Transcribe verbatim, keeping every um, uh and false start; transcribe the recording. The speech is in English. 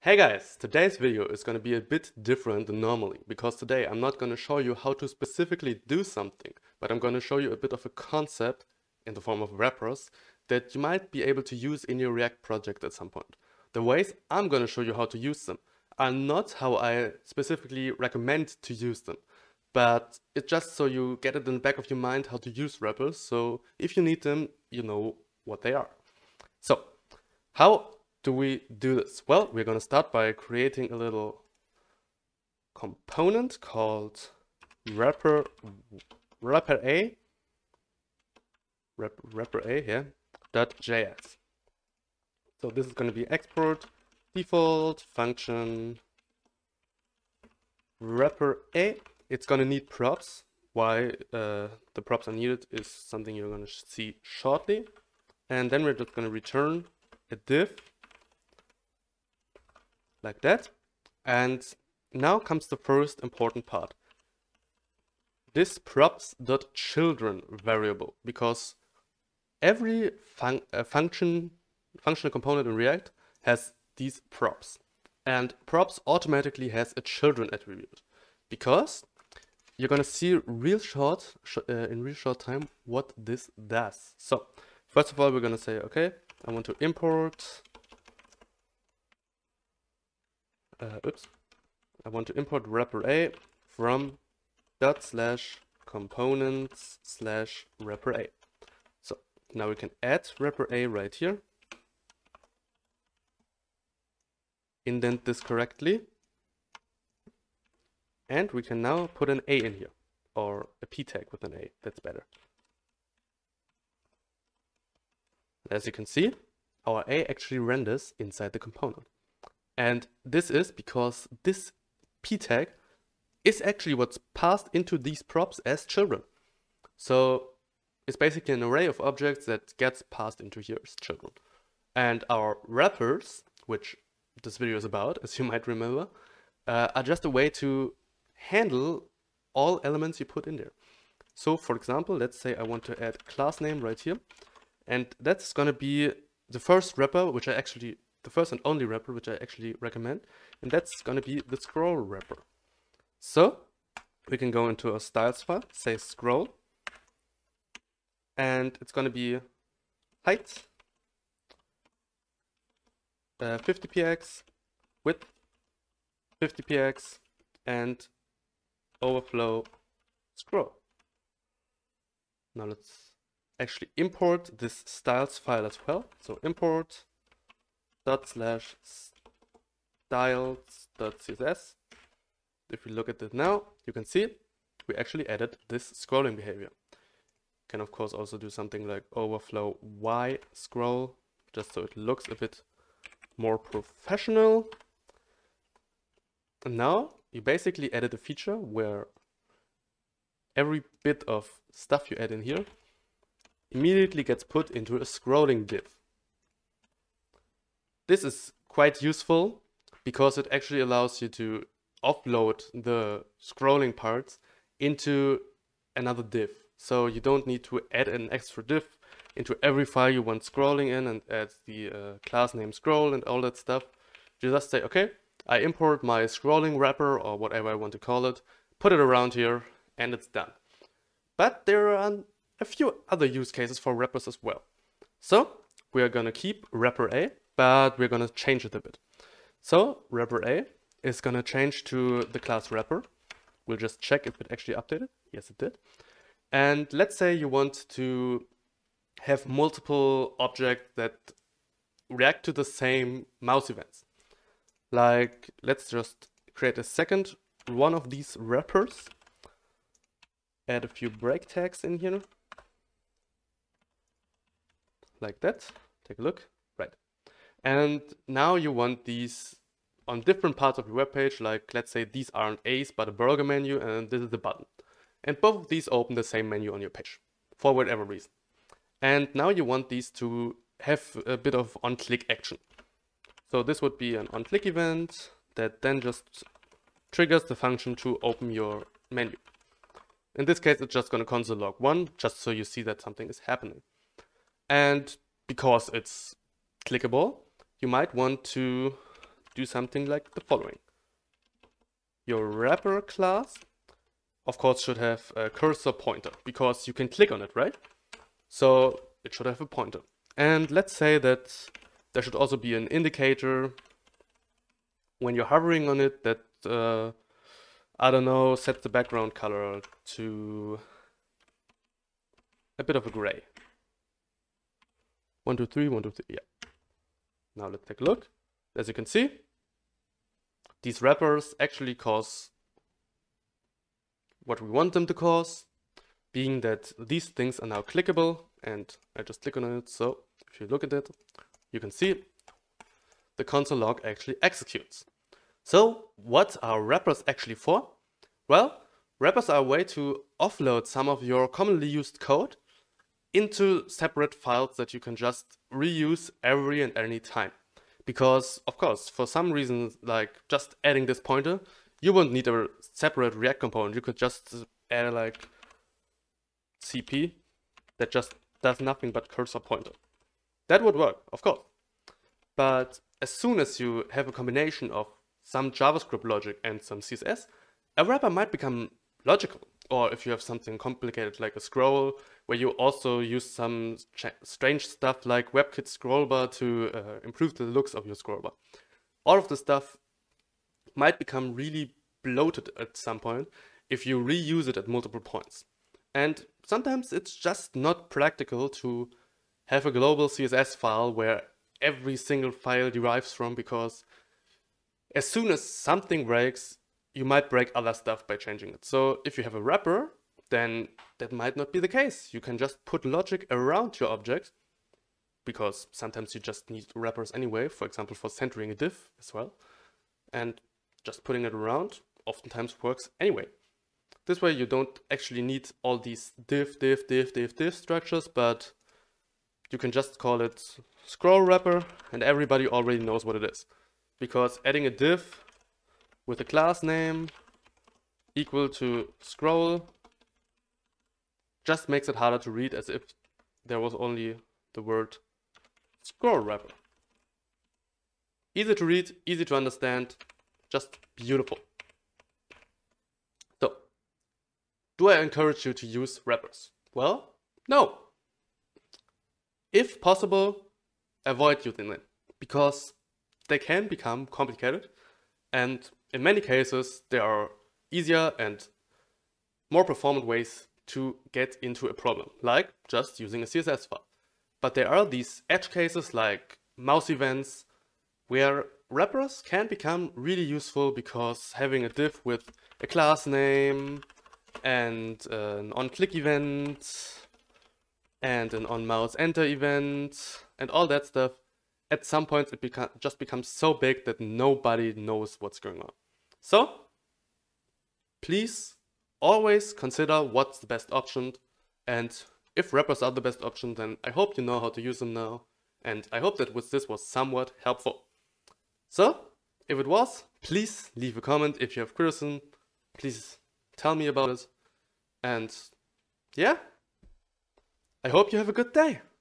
Hey guys, today's video is going to be a bit different than normally because today I'm not going to show you how to specifically do something, but I'm going to show you a bit of a concept in the form of wrappers that you might be able to use in your React project at some point. The ways I'm going to show you how to use them are not how I specifically recommend to use them, but it's just so you get it in the back of your mind how to use wrappers, so if you need them, you know what they are. So, how do we do this? Well, we're going to start by creating a little component called wrapper wrapper a wrap, wrapper a yeah dot js. So this is going to be export default function wrapper a. It's going to need props. Why uh, the props are needed is something you're going to see shortly. And then we're just going to return a div like that. And now comes the first important part. This props.children variable, because every fun uh, function functional component in React has these props. And props automatically has a children attribute, because you're gonna see real short sh uh, in real short time what this does. So first of all, we're gonna say, okay, I want to import Uh, oops, I want to import wrapper a from dot slash components slash wrapper a. So now we can add wrapper a right here, indent this correctly, and we can now put an a in here, or a p tag with an a, that's better. As you can see, our a actually renders inside the component. And this is because this p tag is actually what's passed into these props as children. So it's basically an array of objects that gets passed into here as children. And our wrappers, which this video is about, as you might remember, uh, are just a way to handle all elements you put in there. So for example, let's say I want to add class name right here. And that's going to be the first wrapper, which I actually the first and only wrapper which I actually recommend, and that's going to be the scroll wrapper. So we can go into a styles file, say scroll, and it's going to be height uh, fifty p x, width fifty p x, and overflow scroll. Now let's actually import this styles file as well. So import dot slash styles dot css. If we look at it now, you can see we actually added this scrolling behavior. You can of course also do something like overflow y scroll, just so it looks a bit more professional. And now you basically added a feature where every bit of stuff you add in here immediately gets put into a scrolling div. This is quite useful because it actually allows you to offload the scrolling parts into another div. So you don't need to add an extra div into every file you want scrolling in and add the uh, class name scroll and all that stuff. You just say, okay, I import my scrolling wrapper or whatever I want to call it, put it around here, and it's done. But there are a few other use cases for wrappers as well. So we are going to keep wrapper a, but we're going to change it a bit. So wrapper a is going to change to the class wrapper. We'll just check if it actually updated. Yes, it did. And let's say you want to have multiple objects that react to the same mouse events. Like, let's just create a second one of these wrappers. Add a few break tags in here. Like that. Take a look. Right. And now you want these on different parts of your web page, like let's say these aren't A's but a burger menu, and this is the button. And both of these open the same menu on your page for whatever reason. And now you want these to have a bit of on-click action. So this would be an on-click event that then just triggers the function to open your menu. In this case, it's just going to console log one, just so you see that something is happening. And because it's clickable, you might want to do something like the following. Your wrapper class, of course, should have a cursor pointer because you can click on it, right? So it should have a pointer. And let's say that there should also be an indicator when you're hovering on it that, uh, I don't know, set the background color to a bit of a gray. One, two, three, one, two, three, yeah. Now let's take a look. As you can see, these wrappers actually cause what we want them to cause, being that these things are now clickable, and I just click on it. So if you look at it, you can see the console log actually executes. So what are wrappers actually for? Well, wrappers are a way to offload some of your commonly used code into separate files that you can just reuse every and any time. Because, of course, for some reasons, like just adding this pointer, you won't need a separate React component. You could just add like C P that just does nothing but cursor pointer. That would work, of course. But as soon as you have a combination of some JavaScript logic and some C S S, a wrapper might become logical. Or if you have something complicated like a scroll, where you also use some strange stuff like WebKit scrollbar to uh, improve the looks of your scrollbar. All of the stuff might become really bloated at some point if you reuse it at multiple points. And sometimes it's just not practical to have a global C S S file where every single file derives from, because as soon as something breaks, you might break other stuff by changing it. So if you have a wrapper, then that might not be the case. You can just put logic around your object, because sometimes you just need wrappers anyway, for example, for centering a div as well. And just putting it around oftentimes works anyway. This way you don't actually need all these div, div, div, div, div structures, but you can just call it scroll wrapper and everybody already knows what it is. Because adding a div with a class name equal to scroll just makes it harder to read, as if there was only the word scroll wrapper. Easy to read, easy to understand, just beautiful. So, do I encourage you to use wrappers? Well, no. If possible, avoid using them, because they can become complicated, and in many cases there are easier and more performant ways to get into a problem, like just using a C S S file. But there are these edge cases like mouse events where wrappers can become really useful, because having a div with a class name and an onClick event and an onMouse enter event and all that stuff, at some point it beca- just becomes so big that nobody knows what's going on. So please always consider what's the best option, and if wrappers are the best option, then I hope you know how to use them now, and I hope that this was somewhat helpful. So if it was, please leave a comment. If you have criticism, please tell me about it. And yeah, I hope you have a good day.